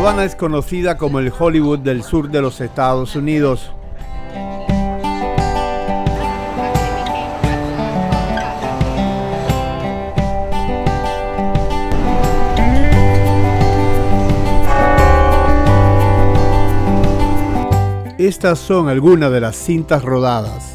Savannah es conocida como el Hollywood del sur de los Estados Unidos. Estas son algunas de las cintas rodadas.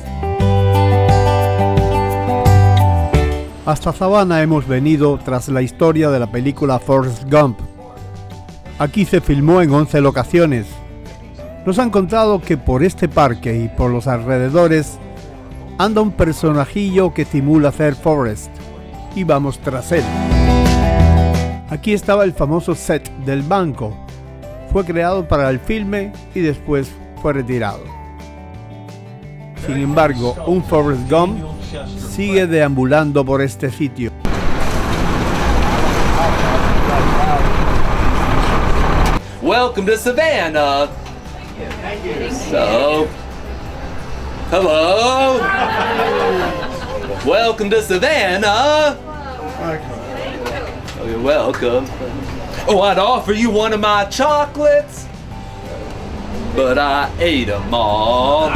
Hasta Savannah hemos venido tras la historia de la película Forrest Gump. Aquí se filmó en 11 locaciones. Nos han contado que por este parque y por los alrededores anda un personajillo que simula ser Forrest y vamos tras él. Aquí estaba el famoso set del banco. Fue creado para el filme y después fue retirado. Sin embargo, un Forrest Gump sigue deambulando por este sitio. Welcome to Savannah. So, hello. Welcome to Savannah. Oh, you're welcome. Oh, I'd offer you one of my chocolates, but I ate them all.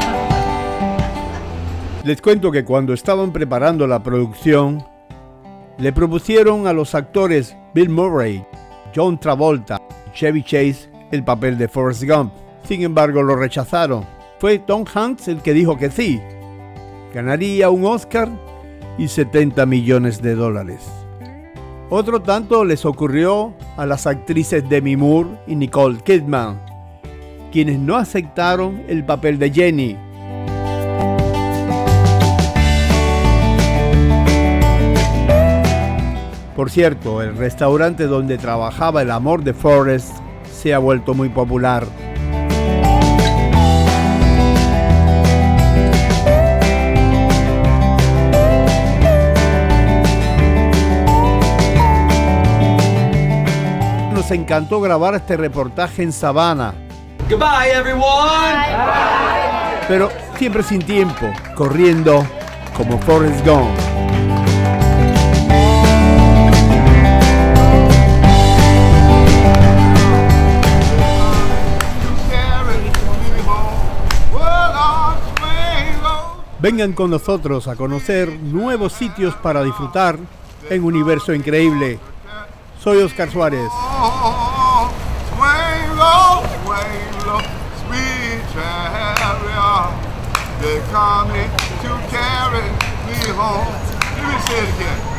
Les cuento que cuando estaban preparando la producción, le propusieron a los actores Bill Murray, John Travolta y Chevy Chase el papel de Forrest Gump. Sin embargo, lo rechazaron. Fue Tom Hanks el que dijo que sí. Ganaría un Oscar y $70 millones. Otro tanto les ocurrió a las actrices Demi Moore y Nicole Kidman, quienes no aceptaron el papel de Jenny. Por cierto, el restaurante donde trabajaba el amor de Forrest se ha vuelto muy popular. Nos encantó grabar este reportaje en Savannah. Goodbye, everyone. Pero siempre sin tiempo, corriendo como Forrest Gump. Vengan con nosotros a conocer nuevos sitios para disfrutar en Universo Increíble. Soy Oscar Suárez. They're coming to carry me home. Let me say it again.